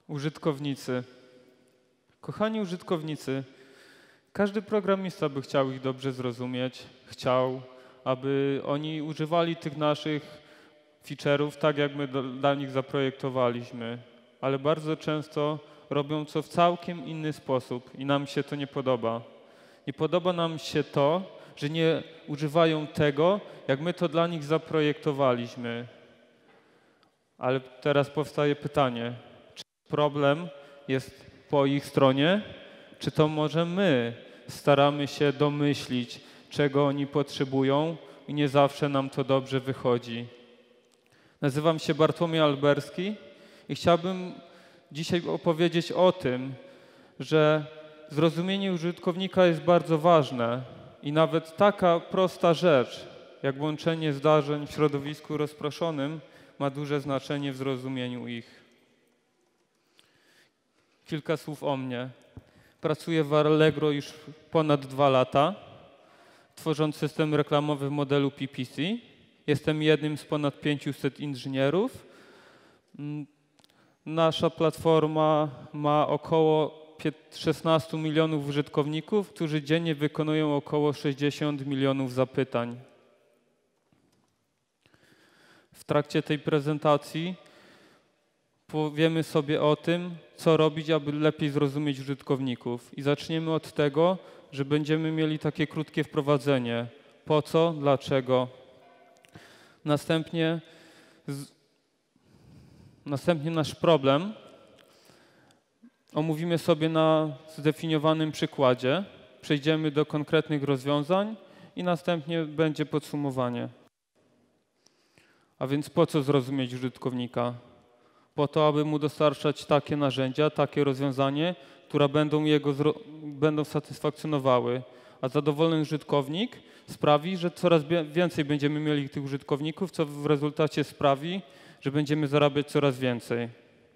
Użytkownicy. Kochani użytkownicy, każdy programista by chciał ich dobrze zrozumieć, chciał, aby oni używali tych naszych feature'ów tak, jak my dla nich zaprojektowaliśmy, ale bardzo często robią to w całkiem inny sposób i nam się to nie podoba. Nie podoba nam się to, że nie używają tego, jak my to dla nich zaprojektowaliśmy. Ale teraz powstaje pytanie, czy problem jest po ich stronie, czy to może my staramy się domyślić, czego oni potrzebują i nie zawsze nam to dobrze wychodzi. Nazywam się Bartłomiej Alberski i chciałbym dzisiaj opowiedzieć o tym, że zrozumienie użytkownika jest bardzo ważne i nawet taka prosta rzecz, jak łączenie zdarzeń w środowisku rozproszonym, ma duże znaczenie w zrozumieniu ich. Kilka słów o mnie. Pracuję w Allegro już ponad 2 lata, tworząc system reklamowy w modelu PPC. Jestem jednym z ponad 500 inżynierów. Nasza platforma ma około 16 milionów użytkowników, którzy dziennie wykonują około 60 milionów zapytań. W trakcie tej prezentacji powiemy sobie o tym, co robić, aby lepiej zrozumieć użytkowników. I zaczniemy od tego, że będziemy mieli takie krótkie wprowadzenie. Po co, dlaczego. Następnie nasz problem omówimy sobie na zdefiniowanym przykładzie. Przejdziemy do konkretnych rozwiązań i następnie będzie podsumowanie. A więc po co zrozumieć użytkownika? Po to, aby mu dostarczać takie narzędzia, takie rozwiązanie, które będą satysfakcjonowały. A zadowolony użytkownik sprawi, że coraz więcej będziemy mieli tych użytkowników, co w rezultacie sprawi, że będziemy zarabiać coraz więcej.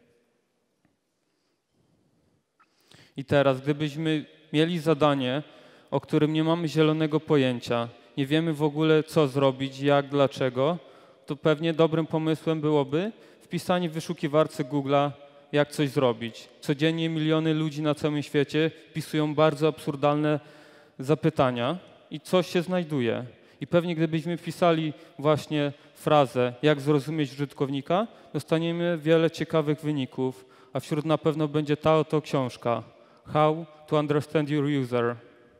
I teraz, gdybyśmy mieli zadanie, o którym nie mamy zielonego pojęcia, nie wiemy w ogóle co zrobić, jak, dlaczego, to pewnie dobrym pomysłem byłoby wpisanie w wyszukiwarce Google'a, jak coś zrobić. Codziennie miliony ludzi na całym świecie wpisują bardzo absurdalne zapytania i coś się znajduje. I pewnie gdybyśmy wpisali właśnie frazę, jak zrozumieć użytkownika, dostaniemy wiele ciekawych wyników, a wśród na pewno będzie ta oto książka How to Understand Your User.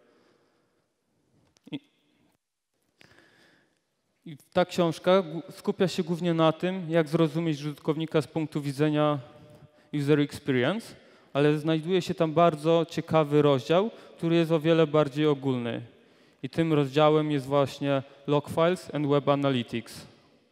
I ta książka skupia się głównie na tym, jak zrozumieć użytkownika z punktu widzenia user experience, ale znajduje się tam bardzo ciekawy rozdział, który jest o wiele bardziej ogólny. I tym rozdziałem jest właśnie Log Files and Web Analytics.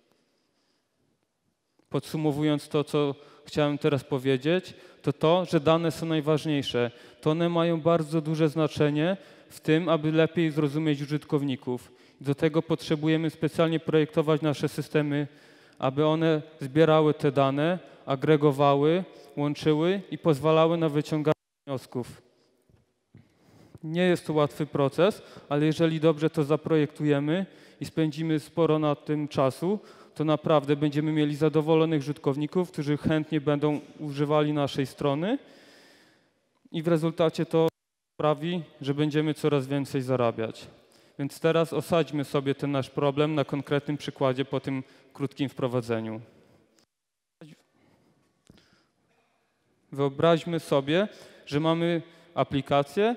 Podsumowując to, co chciałem teraz powiedzieć, to, że dane są najważniejsze. To one mają bardzo duże znaczenie w tym, aby lepiej zrozumieć użytkowników. Do tego potrzebujemy specjalnie projektować nasze systemy, aby one zbierały te dane, agregowały, łączyły i pozwalały na wyciąganie wniosków. Nie jest to łatwy proces, ale jeżeli dobrze to zaprojektujemy i spędzimy sporo na tym czasu, to naprawdę będziemy mieli zadowolonych użytkowników, którzy chętnie będą używali naszej strony i w rezultacie to sprawi, że będziemy coraz więcej zarabiać. Więc teraz osadźmy sobie ten nasz problem na konkretnym przykładzie po tym krótkim wprowadzeniu. Wyobraźmy sobie, że mamy aplikację,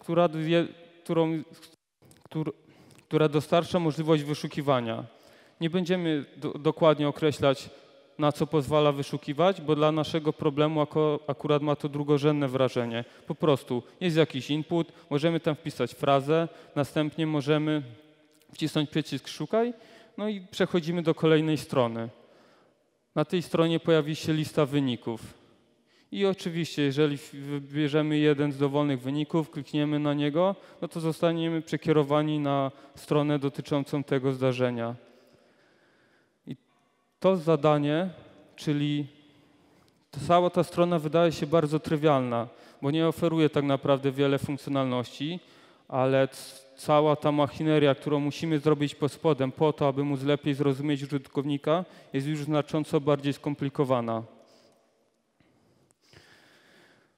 która dostarcza możliwość wyszukiwania. Nie będziemy dokładnie określać, na co pozwala wyszukiwać, bo dla naszego problemu akurat ma to drugorzędne wrażenie. Po prostu jest jakiś input, możemy tam wpisać frazę, następnie możemy wcisnąć przycisk szukaj, no i przechodzimy do kolejnej strony. Na tej stronie pojawi się lista wyników. I oczywiście, jeżeli wybierzemy jeden z dowolnych wyników, klikniemy na niego, no to zostaniemy przekierowani na stronę dotyczącą tego zdarzenia. I to zadanie, czyli cała ta strona wydaje się bardzo trywialna, bo nie oferuje tak naprawdę wiele funkcjonalności, ale cała ta machineria, którą musimy zrobić pod spodem po to, aby móc lepiej zrozumieć użytkownika, jest już znacząco bardziej skomplikowana.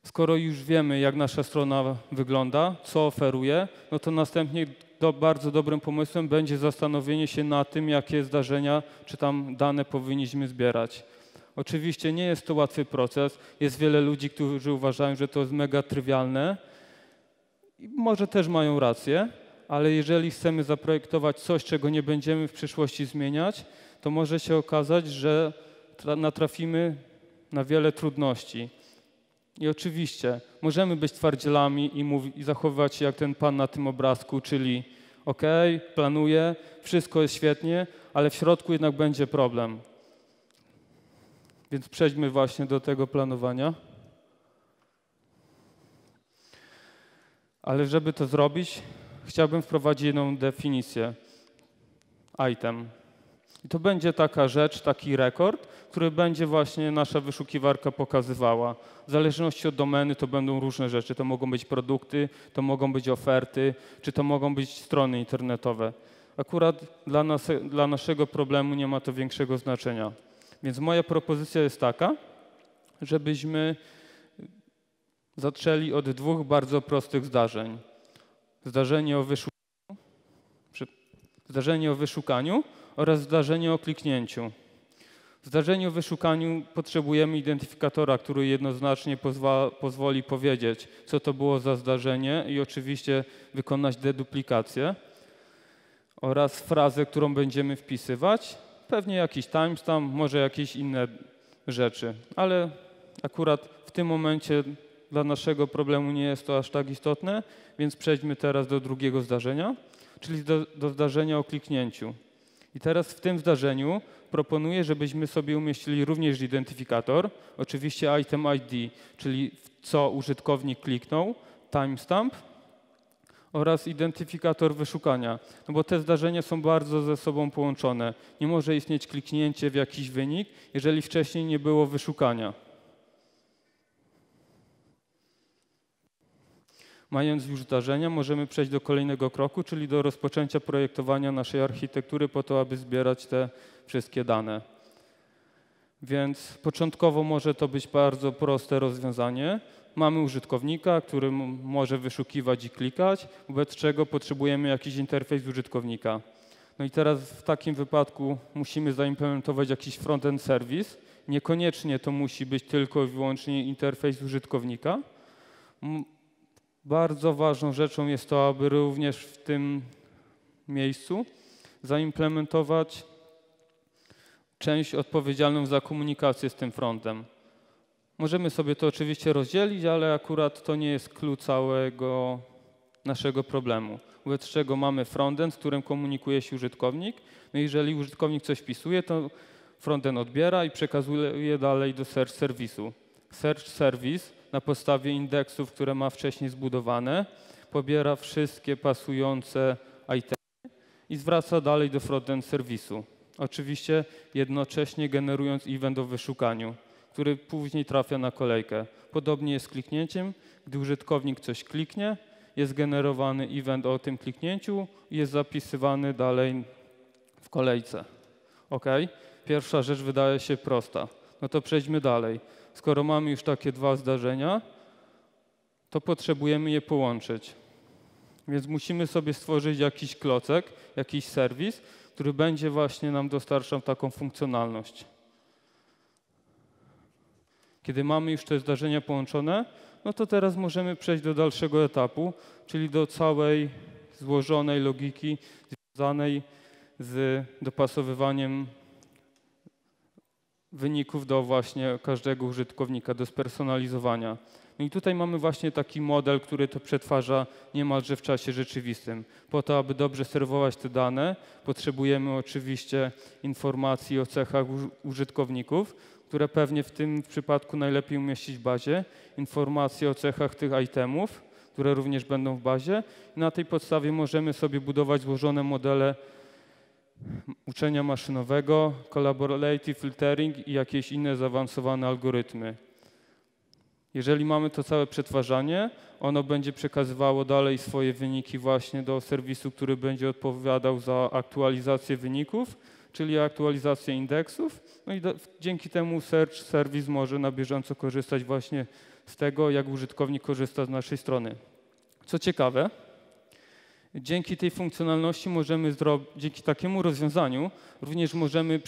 Skoro już wiemy, jak nasza strona wygląda, co oferuje, no to następnie bardzo dobrym pomysłem będzie zastanowienie się nad tym, jakie zdarzenia czy tam dane powinniśmy zbierać. Oczywiście nie jest to łatwy proces. Jest wiele ludzi, którzy uważają, że to jest mega trywialne i może też mają rację, ale jeżeli chcemy zaprojektować coś, czego nie będziemy w przyszłości zmieniać, to może się okazać, że natrafimy na wiele trudności. I oczywiście możemy być twardzielami i zachowywać się jak ten pan na tym obrazku, czyli OK, planuję, wszystko jest świetnie, ale w środku jednak będzie problem. Więc przejdźmy właśnie do tego planowania. Ale żeby to zrobić, chciałbym wprowadzić jedną definicję. Item. I to będzie taka rzecz, taki rekord, który będzie właśnie nasza wyszukiwarka pokazywała. W zależności od domeny to będą różne rzeczy. To mogą być produkty, to mogą być oferty, czy to mogą być strony internetowe. Akurat dla naszego problemu nie ma to większego znaczenia. Więc moja propozycja jest taka, żebyśmy zaczęli od dwóch bardzo prostych zdarzeń. Zdarzenie o wyszukaniu oraz zdarzenie o kliknięciu. W zdarzeniu o wyszukaniu potrzebujemy identyfikatora, który jednoznacznie pozwoli powiedzieć, co to było za zdarzenie i oczywiście wykonać deduplikację oraz frazę, którą będziemy wpisywać, pewnie jakiś timestamp, może jakieś inne rzeczy, ale akurat w tym momencie dla naszego problemu nie jest to aż tak istotne, więc przejdźmy teraz do drugiego zdarzenia, czyli do zdarzenia o kliknięciu. I teraz w tym zdarzeniu proponuję, żebyśmy sobie umieścili również identyfikator, oczywiście item ID, czyli w co użytkownik kliknął, timestamp oraz identyfikator wyszukania, no bo te zdarzenia są bardzo ze sobą połączone. Nie może istnieć kliknięcie w jakiś wynik, jeżeli wcześniej nie było wyszukania. Mając już zdarzenia, możemy przejść do kolejnego kroku, czyli do rozpoczęcia projektowania naszej architektury po to, aby zbierać te wszystkie dane. Więc początkowo może to być bardzo proste rozwiązanie. Mamy użytkownika, który może wyszukiwać i klikać, wobec czego potrzebujemy jakiś interfejs użytkownika. No i teraz w takim wypadku musimy zaimplementować jakiś front-end serwis. Niekoniecznie to musi być tylko i wyłącznie interfejs użytkownika. Bardzo ważną rzeczą jest to, aby również w tym miejscu zaimplementować część odpowiedzialną za komunikację z tym frontem. Możemy sobie to oczywiście rozdzielić, ale akurat to nie jest klucz całego naszego problemu. Wobec czego mamy frontend, z którym komunikuje się użytkownik. No jeżeli użytkownik coś wpisuje, to frontend odbiera i przekazuje dalej do search serwisu. Search service na podstawie indeksów, które ma wcześniej zbudowane, pobiera wszystkie pasujące itemy i zwraca dalej do frontend serwisu. Oczywiście jednocześnie generując event o wyszukaniu, który później trafia na kolejkę. Podobnie jest z kliknięciem. Gdy użytkownik coś kliknie, jest generowany event o tym kliknięciu i jest zapisywany dalej w kolejce. OK? Pierwsza rzecz wydaje się prosta. No to przejdźmy dalej. Skoro mamy już takie dwa zdarzenia, to potrzebujemy je połączyć. Więc musimy sobie stworzyć jakiś klocek, jakiś serwis, który będzie właśnie nam dostarczał taką funkcjonalność. Kiedy mamy już te zdarzenia połączone, no to teraz możemy przejść do dalszego etapu, czyli do całej złożonej logiki związanej z dopasowywaniem wyników do właśnie każdego użytkownika, do spersonalizowania. No i tutaj mamy właśnie taki model, który to przetwarza niemalże w czasie rzeczywistym. Po to, aby dobrze serwować te dane, potrzebujemy oczywiście informacji o cechach użytkowników, które pewnie w tym przypadku najlepiej umieścić w bazie, informacje o cechach tych itemów, które również będą w bazie. I na tej podstawie możemy sobie budować złożone modele uczenia maszynowego, collaborative filtering i jakieś inne zaawansowane algorytmy. Jeżeli mamy to całe przetwarzanie, ono będzie przekazywało dalej swoje wyniki właśnie do serwisu, który będzie odpowiadał za aktualizację wyników, czyli aktualizację indeksów. No i dzięki temu Search Service może na bieżąco korzystać właśnie z tego, jak użytkownik korzysta z naszej strony. Co ciekawe, dzięki tej funkcjonalności dzięki takiemu rozwiązaniu również możemy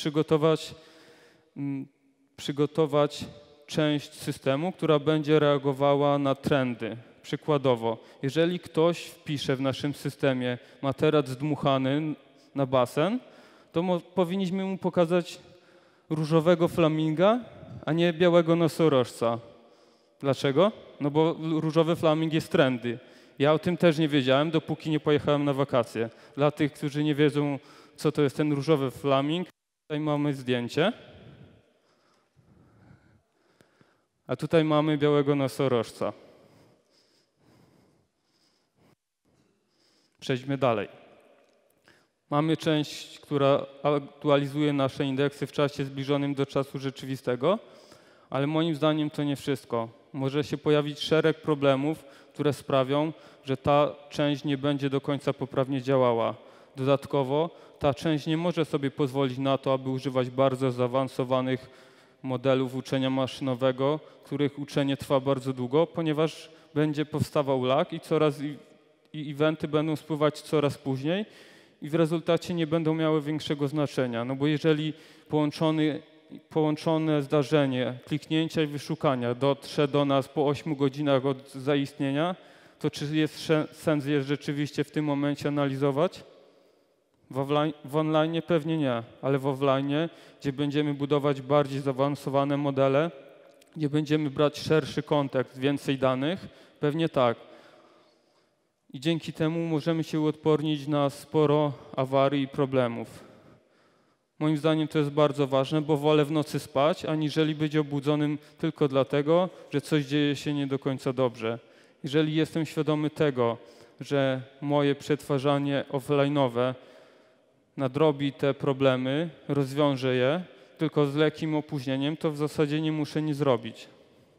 przygotować część systemu, która będzie reagowała na trendy. Przykładowo, jeżeli ktoś wpisze w naszym systemie materac zdmuchany na basen, to powinniśmy mu pokazać różowego flaminga, a nie białego nosorożca. Dlaczego? No bo różowy flaming jest trendy. Ja o tym też nie wiedziałem, dopóki nie pojechałem na wakacje. Dla tych, którzy nie wiedzą, co to jest ten różowy flaming, tutaj mamy zdjęcie. A tutaj mamy białego nosorożca. Przejdźmy dalej. Mamy część, która aktualizuje nasze indeksy w czasie zbliżonym do czasu rzeczywistego, ale moim zdaniem to nie wszystko. Może się pojawić szereg problemów, które sprawią, że ta część nie będzie do końca poprawnie działała. Dodatkowo ta część nie może sobie pozwolić na to, aby używać bardzo zaawansowanych modelów uczenia maszynowego, których uczenie trwa bardzo długo, ponieważ będzie powstawał lag i eventy będą spływać coraz później i w rezultacie nie będą miały większego znaczenia. No bo jeżeli połączone zdarzenie kliknięcia i wyszukania dotrze do nas po 8 godzinach od zaistnienia, to czy jest sens je rzeczywiście w tym momencie analizować? W online pewnie nie, ale w offline, gdzie będziemy budować bardziej zaawansowane modele, gdzie będziemy brać szerszy kontekst, więcej danych, pewnie tak. I dzięki temu możemy się uodpornić na sporo awarii i problemów. Moim zdaniem to jest bardzo ważne, bo wolę w nocy spać, aniżeli być obudzonym tylko dlatego, że coś dzieje się nie do końca dobrze. Jeżeli jestem świadomy tego, że moje przetwarzanie offline'owe nadrobi te problemy, rozwiąże je, tylko z lekkim opóźnieniem, to w zasadzie nie muszę nic zrobić.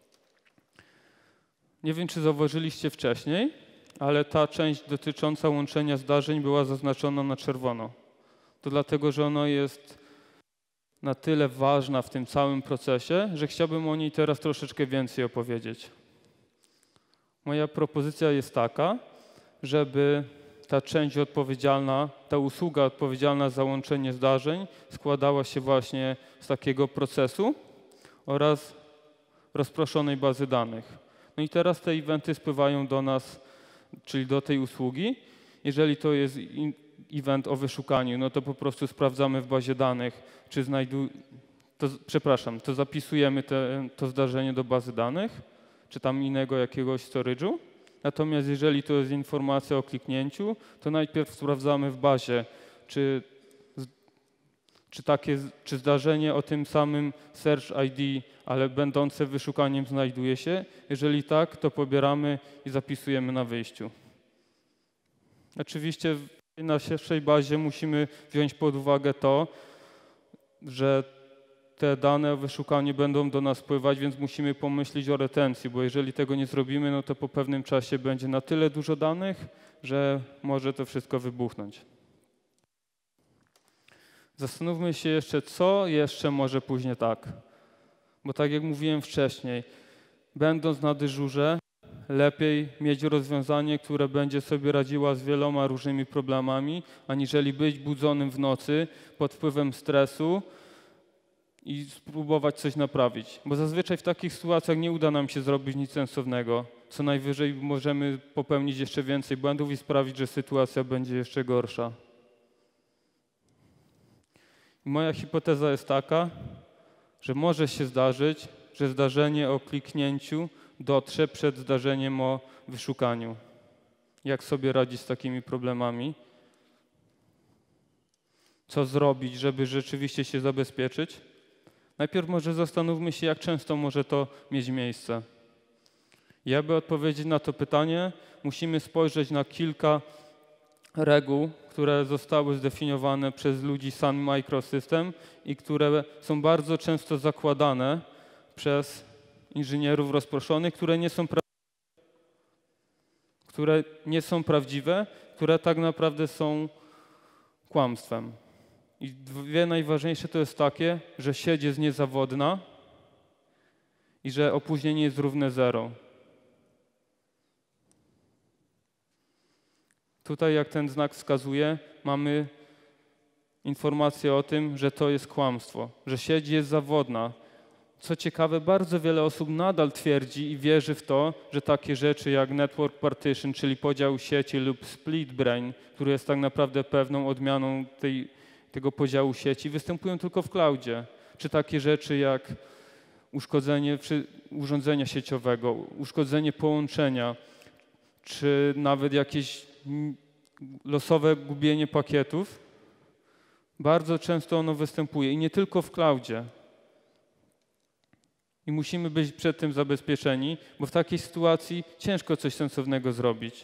Nie wiem, czy zauważyliście wcześniej, ale ta część dotycząca łączenia zdarzeń była zaznaczona na czerwono. To dlatego, że ona jest na tyle ważna w tym całym procesie, że chciałbym o niej teraz troszeczkę więcej opowiedzieć. Moja propozycja jest taka, żeby ta część odpowiedzialna, ta usługa odpowiedzialna za łączenie zdarzeń składała się właśnie z takiego procesu oraz rozproszonej bazy danych. No i teraz te eventy spływają do nas, czyli do tej usługi. Jeżeli to jest event o wyszukaniu, no to po prostu sprawdzamy w bazie danych, czy to zapisujemy to zdarzenie do bazy danych, czy tam innego jakiegoś storage'u. Natomiast jeżeli to jest informacja o kliknięciu, to najpierw sprawdzamy w bazie, czy zdarzenie o tym samym Search ID, ale będące wyszukaniem znajduje się. Jeżeli tak, to pobieramy i zapisujemy na wyjściu. Oczywiście w naszej bazie musimy wziąć pod uwagę to, że te dane o wyszukaniu będą do nas spływać, więc musimy pomyśleć o retencji, bo jeżeli tego nie zrobimy, no to po pewnym czasie będzie na tyle dużo danych, że może to wszystko wybuchnąć. Zastanówmy się jeszcze, co jeszcze może pójść nie tak. Bo tak jak mówiłem wcześniej, będąc na dyżurze, lepiej mieć rozwiązanie, które będzie sobie radziła z wieloma różnymi problemami, aniżeli być budzonym w nocy pod wpływem stresu i spróbować coś naprawić. Bo zazwyczaj w takich sytuacjach nie uda nam się zrobić nic sensownego. Co najwyżej możemy popełnić jeszcze więcej błędów i sprawić, że sytuacja będzie jeszcze gorsza. I moja hipoteza jest taka, że może się zdarzyć, że zdarzenie o kliknięciu dotrze przed zdarzeniem o wyszukaniu. Jak sobie radzić z takimi problemami? Co zrobić, żeby rzeczywiście się zabezpieczyć? Najpierw może zastanówmy się, jak często może to mieć miejsce. I aby odpowiedzieć na to pytanie, musimy spojrzeć na kilka reguł, które zostały zdefiniowane przez ludzi Sun Microsystem i które są bardzo często zakładane przez inżynierów rozproszonych, które nie są prawdziwe, które tak naprawdę są kłamstwem. I dwie najważniejsze to jest takie, że sieć jest niezawodna i że opóźnienie jest równe 0. Tutaj, jak ten znak wskazuje, mamy informację o tym, że to jest kłamstwo, że sieć jest zawodna. Co ciekawe, bardzo wiele osób nadal twierdzi i wierzy w to, że takie rzeczy jak network partition, czyli podział sieci lub split brain, który jest tak naprawdę pewną odmianą tego podziału sieci, występują tylko w cloudzie. Czy takie rzeczy jak uszkodzenie urządzenia sieciowego, uszkodzenie połączenia, czy nawet jakieś losowe gubienie pakietów, bardzo często ono występuje i nie tylko w cloudzie. I musimy być przed tym zabezpieczeni, bo w takiej sytuacji ciężko coś sensownego zrobić.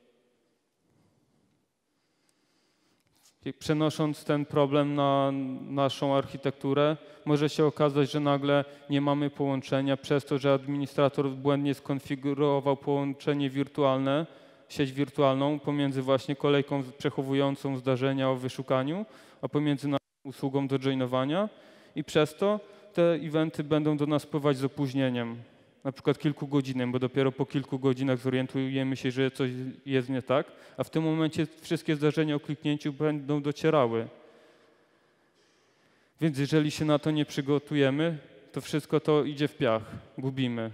Przenosząc ten problem na naszą architekturę, może się okazać, że nagle nie mamy połączenia przez to, że administrator błędnie skonfigurował połączenie wirtualne, sieć wirtualną pomiędzy właśnie kolejką przechowującą zdarzenia o wyszukaniu, a pomiędzy naszą usługą do joinowania i przez to te eventy będą do nas wpływać z opóźnieniem, na przykład kilkugodzinnym, bo dopiero po kilku godzinach zorientujemy się, że coś jest nie tak, a w tym momencie wszystkie zdarzenia o kliknięciu będą docierały. Więc jeżeli się na to nie przygotujemy, to wszystko to idzie w piach, gubimy.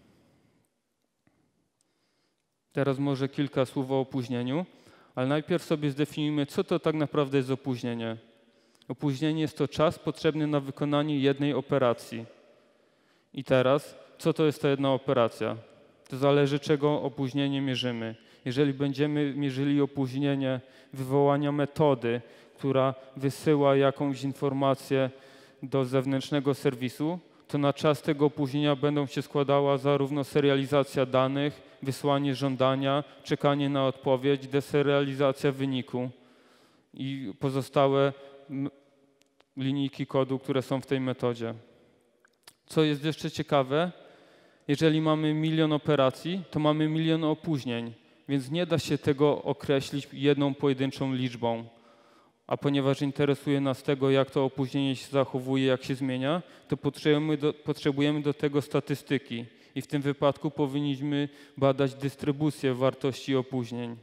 Teraz może kilka słów o opóźnieniu, ale najpierw sobie zdefiniujmy, co to tak naprawdę jest opóźnienie. Opóźnienie jest to czas potrzebny na wykonanie jednej operacji. I teraz, co to jest ta jedna operacja? To zależy, czego opóźnienie mierzymy. Jeżeli będziemy mierzyli opóźnienie wywołania metody, która wysyła jakąś informację do zewnętrznego serwisu, to na czas tego opóźnienia będą się składała zarówno serializacja danych, wysłanie żądania, czekanie na odpowiedź, deserializacja wyniku i pozostałe linijki kodu, które są w tej metodzie. Co jest jeszcze ciekawe, jeżeli mamy 1 000 000 operacji, to mamy 1 000 000 opóźnień, więc nie da się tego określić jedną pojedynczą liczbą. A ponieważ interesuje nas tego, jak to opóźnienie się zachowuje, jak się zmienia, to potrzebujemy do tego statystyki i w tym wypadku powinniśmy badać dystrybucję wartości opóźnień.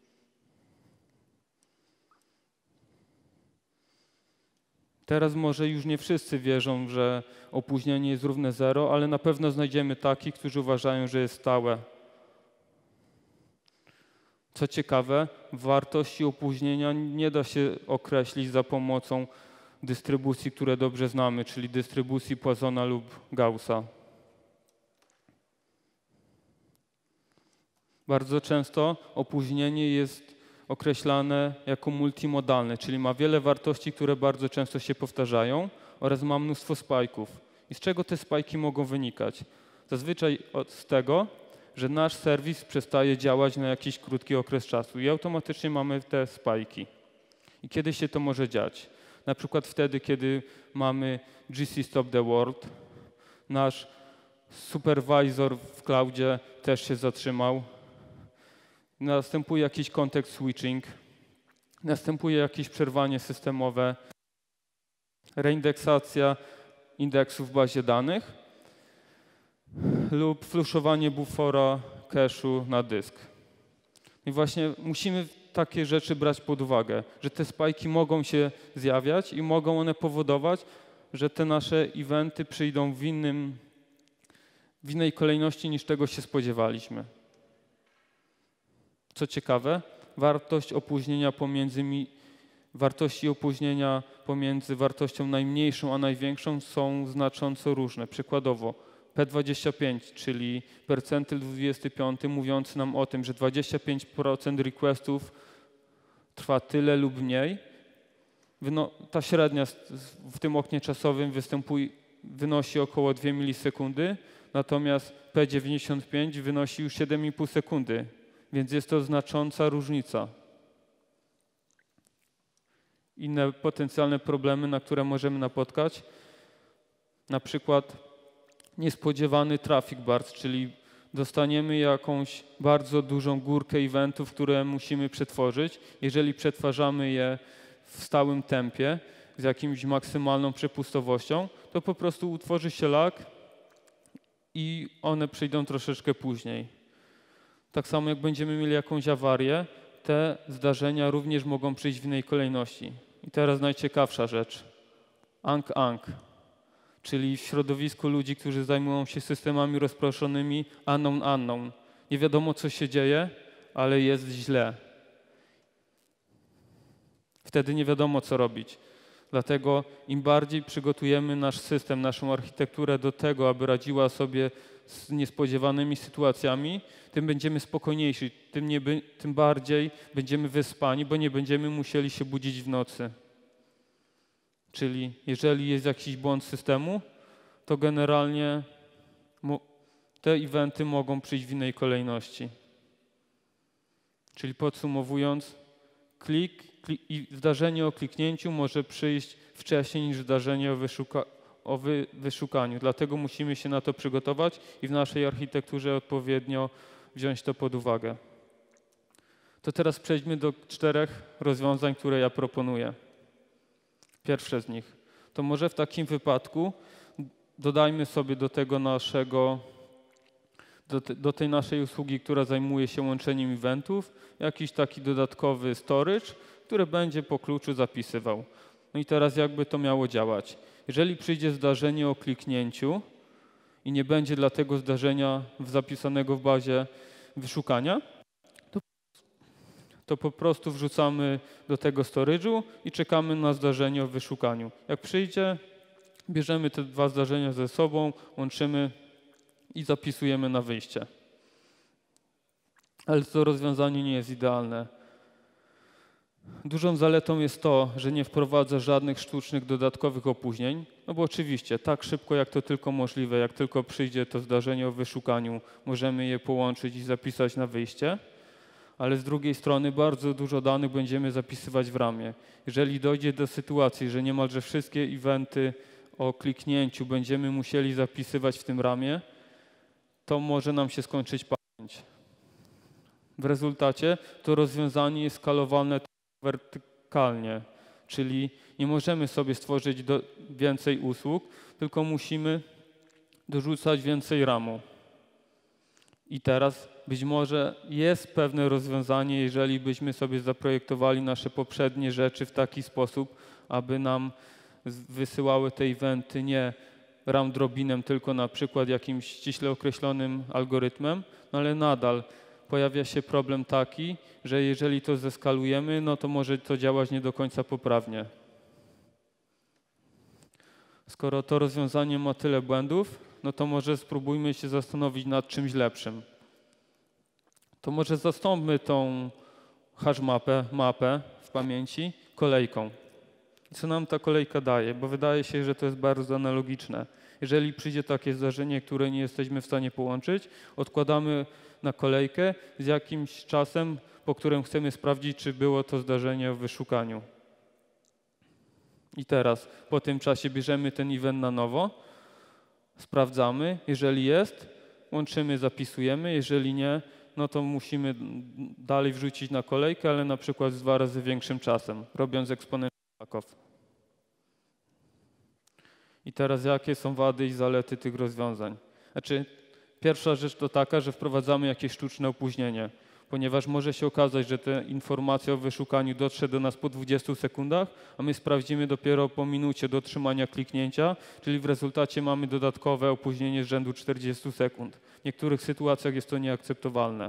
Teraz może już nie wszyscy wierzą, że opóźnienie jest równe 0, ale na pewno znajdziemy takich, którzy uważają, że jest stałe. Co ciekawe, wartości opóźnienia nie da się określić za pomocą dystrybucji, które dobrze znamy, czyli dystrybucji Poissona lub Gaussa. Bardzo często opóźnienie jest określane jako multimodalne, czyli ma wiele wartości, które bardzo często się powtarzają oraz ma mnóstwo spajków. I z czego te spajki mogą wynikać? Zazwyczaj z tego, że nasz serwis przestaje działać na jakiś krótki okres czasu i automatycznie mamy te spajki. I kiedy się to może dziać? Na przykład wtedy, kiedy mamy GC Stop the World, nasz supervisor w cloudzie też się zatrzymał, następuje jakiś context switching, następuje jakieś przerwanie systemowe, reindeksacja indeksu w bazie danych lub fluszowanie bufora cache'u na dysk. I właśnie musimy takie rzeczy brać pod uwagę, że te spajki mogą się zjawiać i mogą one powodować, że te nasze eventy przyjdą w innej kolejności niż tego się spodziewaliśmy. Co ciekawe, wartości opóźnienia pomiędzy wartością najmniejszą a największą są znacząco różne. Przykładowo P25, czyli percentyl 25, mówiący nam o tym, że 25% requestów trwa tyle lub mniej. Ta średnia w tym oknie czasowym wynosi około 2 milisekundy, natomiast P95 wynosi już 7,5 sekundy. Więc jest to znacząca różnica. Inne potencjalne problemy, na które możemy napotkać, na przykład niespodziewany traffic bars, czyli dostaniemy jakąś bardzo dużą górkę eventów, które musimy przetworzyć. Jeżeli przetwarzamy je w stałym tempie, z jakimś maksymalną przepustowością, to po prostu utworzy się lag i one przyjdą troszeczkę później. Tak samo jak będziemy mieli jakąś awarię, te zdarzenia również mogą przyjść w innej kolejności. I teraz najciekawsza rzecz. Ang-ang, czyli w środowisku ludzi, którzy zajmują się systemami rozproszonymi unknown. Nie wiadomo, co się dzieje, ale jest źle. Wtedy nie wiadomo, co robić. Dlatego im bardziej przygotujemy nasz system, naszą architekturę do tego, aby radziła sobie z niespodziewanymi sytuacjami, tym będziemy spokojniejsi, tym bardziej będziemy wyspani, bo nie będziemy musieli się budzić w nocy. Czyli jeżeli jest jakiś błąd systemu, to generalnie te eventy mogą przyjść w innej kolejności. Czyli podsumowując, zdarzenie o kliknięciu może przyjść wcześniej niż zdarzenie o wyszukaniu. Dlatego musimy się na to przygotować i w naszej architekturze odpowiednio wziąć to pod uwagę. To teraz przejdźmy do 4 rozwiązań, które ja proponuję. Pierwsze z nich. To może w takim wypadku dodajmy sobie do tej naszej usługi, która zajmuje się łączeniem eventów, jakiś taki dodatkowy storage, który będzie po kluczu zapisywał. No i teraz jakby to miało działać? Jeżeli przyjdzie zdarzenie o kliknięciu i nie będzie dla tego zdarzenia zapisanego w bazie wyszukania, to po prostu wrzucamy do tego storage'u i czekamy na zdarzenie o wyszukaniu. Jak przyjdzie, bierzemy te 2 zdarzenia ze sobą, łączymy i zapisujemy na wyjście. Ale to rozwiązanie nie jest idealne. Dużą zaletą jest to, że nie wprowadza żadnych sztucznych dodatkowych opóźnień, no bo oczywiście tak szybko jak to tylko możliwe, jak tylko przyjdzie to zdarzenie o wyszukaniu, możemy je połączyć i zapisać na wyjście, ale z drugiej strony bardzo dużo danych będziemy zapisywać w ramie. Jeżeli dojdzie do sytuacji, że niemalże wszystkie eventy o kliknięciu będziemy musieli zapisywać w tym ramie, to może nam się skończyć pamięć. W rezultacie to rozwiązanie jest skalowalne wertykalnie, czyli nie możemy sobie stworzyć więcej usług, tylko musimy dorzucać więcej ramu. I teraz być może jest pewne rozwiązanie, jeżeli byśmy sobie zaprojektowali nasze poprzednie rzeczy w taki sposób, aby nam wysyłały te eventy nie round robinem, tylko na przykład jakimś ściśle określonym algorytmem, no ale nadal pojawia się problem taki, że jeżeli to zeskalujemy, no to może to działać nie do końca poprawnie. Skoro to rozwiązanie ma tyle błędów, no to może spróbujmy się zastanowić nad czymś lepszym. To może zastąpmy tą mapę w pamięci kolejką. Co nam ta kolejka daje? Bo wydaje się, że to jest bardzo analogiczne. Jeżeli przyjdzie takie zdarzenie, które nie jesteśmy w stanie połączyć, odkładamy na kolejkę z jakimś czasem, po którym chcemy sprawdzić, czy było to zdarzenie w wyszukaniu. I teraz po tym czasie bierzemy ten event na nowo, sprawdzamy, jeżeli jest, łączymy, zapisujemy, jeżeli nie, no to musimy dalej wrzucić na kolejkę, ale na przykład z 2 razy większym czasem, robiąc exponential backoff. I teraz jakie są wady i zalety tych rozwiązań? Znaczy, pierwsza rzecz to taka, że wprowadzamy jakieś sztuczne opóźnienie, ponieważ może się okazać, że ta informacja o wyszukaniu dotrze do nas po 20 sekundach, a my sprawdzimy dopiero po minucie dotrzymania kliknięcia, czyli w rezultacie mamy dodatkowe opóźnienie z rzędu 40 sekund. W niektórych sytuacjach jest to nieakceptowalne.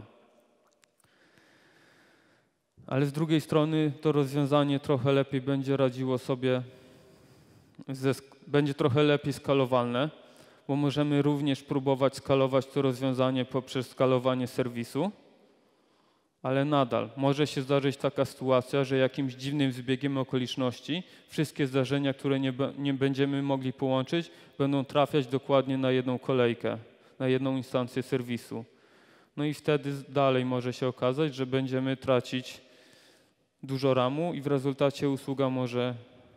Ale z drugiej strony to rozwiązanie trochę lepiej będzie radziło sobie, będzie trochę lepiej skalowalne, bo możemy również próbować skalować to rozwiązanie poprzez skalowanie serwisu, ale nadal może się zdarzyć taka sytuacja, że jakimś dziwnym zbiegiem okoliczności wszystkie zdarzenia, które nie będziemy mogli połączyć, będą trafiać dokładnie na jedną kolejkę, na jedną instancję serwisu. No i wtedy dalej może się okazać, że będziemy tracić dużo ramu i w rezultacie usługa może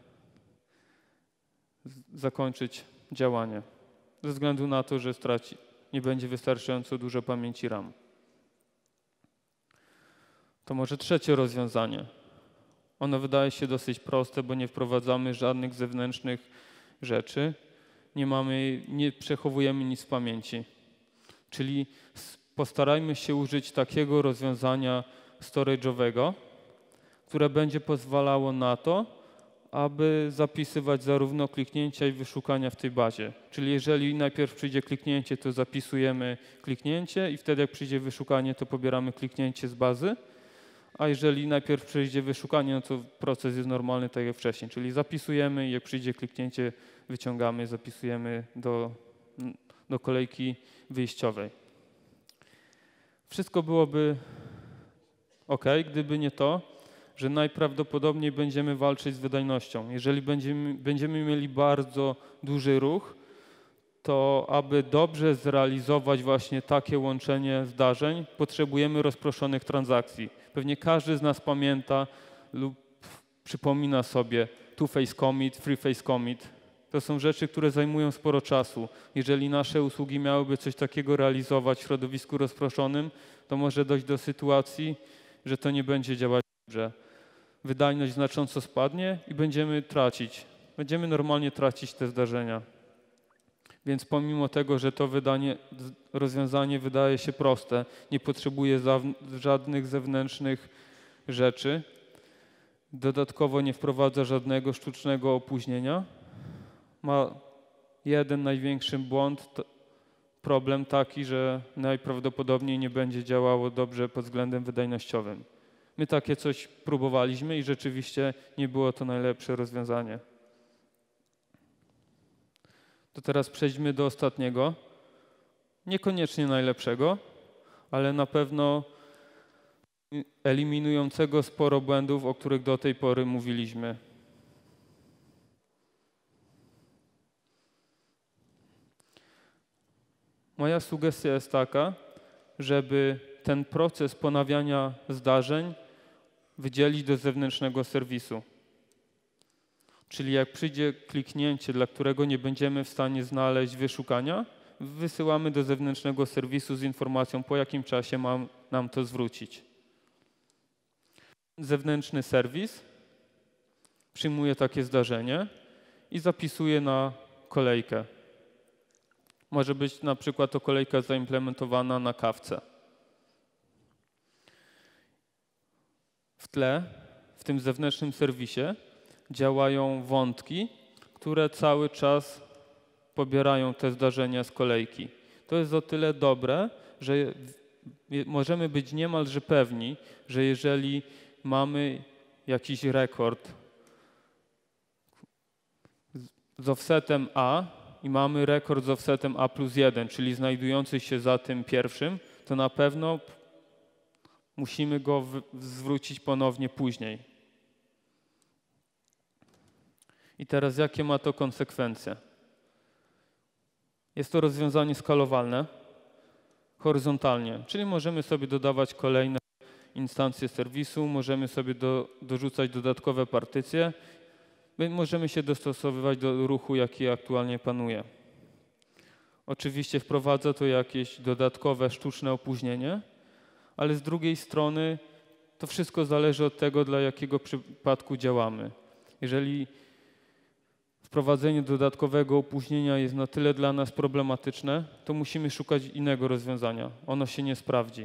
zakończyć działanie ze względu na to, że nie będzie wystarczająco dużo pamięci RAM. To może trzecie rozwiązanie. Ono wydaje się dosyć proste, bo nie wprowadzamy żadnych zewnętrznych rzeczy, nie przechowujemy nic w pamięci. Czyli postarajmy się użyć takiego rozwiązania storage'owego, które będzie pozwalało na to, aby zapisywać zarówno kliknięcia i wyszukania w tej bazie. Czyli jeżeli najpierw przyjdzie kliknięcie, to zapisujemy kliknięcie i wtedy jak przyjdzie wyszukanie, to pobieramy kliknięcie z bazy, a jeżeli najpierw przyjdzie wyszukanie, no to proces jest normalny tak jak wcześniej, czyli zapisujemy i jak przyjdzie kliknięcie, wyciągamy, zapisujemy do kolejki wyjściowej. Wszystko byłoby ok, gdyby nie to, że najprawdopodobniej będziemy walczyć z wydajnością. Jeżeli będziemy mieli bardzo duży ruch, to aby dobrze zrealizować właśnie takie łączenie zdarzeń, potrzebujemy rozproszonych transakcji. Pewnie każdy z nas pamięta lub przypomina sobie two-phase commit, three-phase commit. To są rzeczy, które zajmują sporo czasu. Jeżeli nasze usługi miałyby coś takiego realizować w środowisku rozproszonym, to może dojść do sytuacji, że to nie będzie działać dobrze. Wydajność znacząco spadnie i będziemy normalnie tracić te zdarzenia. Więc pomimo tego, że to rozwiązanie wydaje się proste, nie potrzebuje żadnych zewnętrznych rzeczy, dodatkowo nie wprowadza żadnego sztucznego opóźnienia, ma jeden największy problem taki, że najprawdopodobniej nie będzie działało dobrze pod względem wydajnościowym. My takie coś próbowaliśmy i rzeczywiście nie było to najlepsze rozwiązanie. To teraz przejdźmy do ostatniego, niekoniecznie najlepszego, ale na pewno eliminującego sporo błędów, o których do tej pory mówiliśmy. Moja sugestia jest taka, żeby ten proces ponawiania zdarzeń wydzielić do zewnętrznego serwisu. Czyli jak przyjdzie kliknięcie, dla którego nie będziemy w stanie znaleźć wyszukania, wysyłamy do zewnętrznego serwisu z informacją, po jakim czasie ma nam to zwrócić. Zewnętrzny serwis przyjmuje takie zdarzenie i zapisuje na kolejkę. Może być na przykład to kolejka zaimplementowana na Kafce. W tle, w tym zewnętrznym serwisie działają wątki, które cały czas pobierają te zdarzenia z kolejki. To jest o tyle dobre, że możemy być niemalże pewni, że jeżeli mamy jakiś rekord z offsetem A i mamy rekord z offsetem A+1, czyli znajdujący się za tym pierwszym, to na pewno musimy go zwrócić ponownie później. I teraz jakie ma to konsekwencje? Jest to rozwiązanie skalowalne horyzontalnie, czyli możemy sobie dodawać kolejne instancje serwisu, możemy sobie dorzucać dodatkowe partycje, możemy się dostosowywać do ruchu, jaki aktualnie panuje. Oczywiście wprowadza to jakieś dodatkowe sztuczne opóźnienie, ale z drugiej strony to wszystko zależy od tego, dla jakiego przypadku działamy. Jeżeli wprowadzenie dodatkowego opóźnienia jest na tyle dla nas problematyczne, to musimy szukać innego rozwiązania. Ono się nie sprawdzi.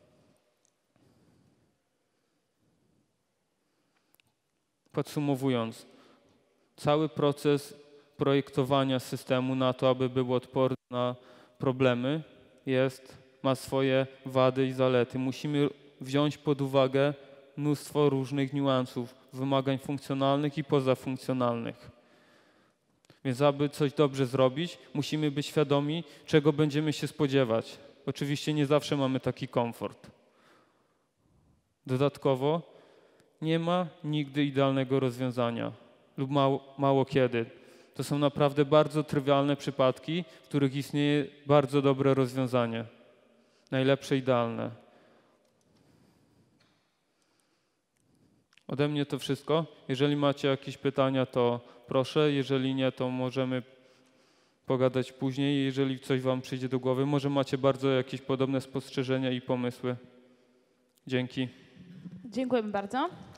Podsumowując, cały proces projektowania systemu na to, aby był odporny na problemy, ma swoje wady i zalety. Musimy wziąć pod uwagę mnóstwo różnych niuansów, wymagań funkcjonalnych i pozafunkcjonalnych. Więc aby coś dobrze zrobić, musimy być świadomi, czego będziemy się spodziewać. Oczywiście nie zawsze mamy taki komfort. Dodatkowo nie ma nigdy idealnego rozwiązania lub mało kiedy. To są naprawdę bardzo trywialne przypadki, w których istnieje bardzo dobre rozwiązanie. Najlepsze, idealne. Ode mnie to wszystko. Jeżeli macie jakieś pytania, to proszę. Jeżeli nie, to możemy pogadać później. Jeżeli coś wam przyjdzie do głowy, może macie bardzo jakieś podobne spostrzeżenia i pomysły. Dzięki. Dziękujemy bardzo.